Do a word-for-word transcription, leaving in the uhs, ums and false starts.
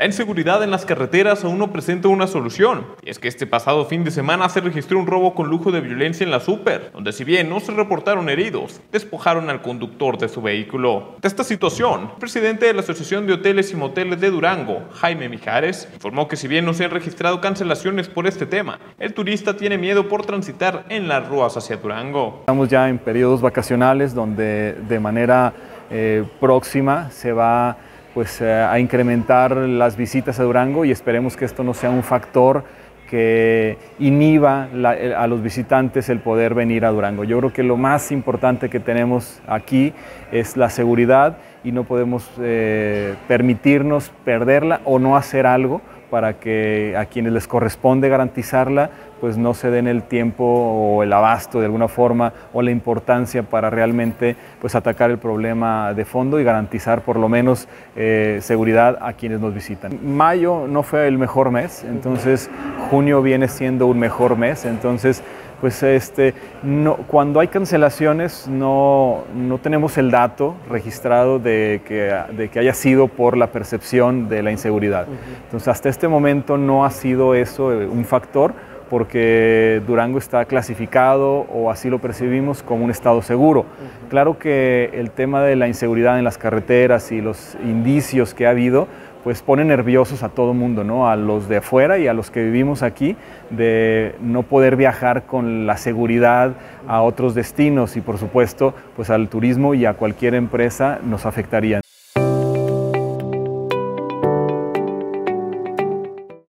La inseguridad en las carreteras aún no presenta una solución, y es que este pasado fin de semana se registró un robo con lujo de violencia en la Super, donde si bien no se reportaron heridos, despojaron al conductor de su vehículo. Ante esta situación, el presidente de la Asociación de Hoteles y Moteles de Durango, Jaime Mijares, informó que si bien no se han registrado cancelaciones por este tema, el turista tiene miedo por transitar en las ruas hacia Durango. Estamos ya en periodos vacacionales donde de manera eh, próxima se va pues, eh, a incrementar las visitas a Durango y esperemos que esto no sea un factor que inhiba la, a los visitantes el poder venir a Durango. Yo creo que lo más importante que tenemos aquí es la seguridad y no podemos eh, permitirnos perderla o no hacer algo para que a quienes les corresponde garantizarla pues no se den el tiempo o el abasto de alguna forma o la importancia para realmente pues atacar el problema de fondo y garantizar por lo menos eh, seguridad a quienes nos visitan. Mayo no fue el mejor mes, entonces junio viene siendo un mejor mes, entonces pues este, no, cuando hay cancelaciones no, no tenemos el dato registrado de que, de que haya sido por la percepción de la inseguridad. Entonces hasta este momento no ha sido eso un factor, porque Durango está clasificado, o así lo percibimos, como un estado seguro. Claro que el tema de la inseguridad en las carreteras y los indicios que ha habido, pues pone nerviosos a todo mundo, ¿no? A los de afuera y a los que vivimos aquí, de no poder viajar con la seguridad a otros destinos y por supuesto, pues al turismo y a cualquier empresa nos afectaría.